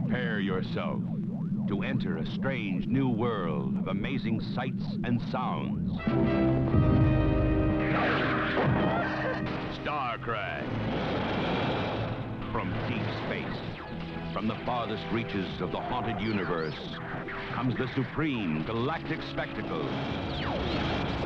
Prepare yourself to enter a strange new world of amazing sights and sounds. Starcrash. From deep space, from the farthest reaches of the haunted universe, comes the supreme galactic spectacle.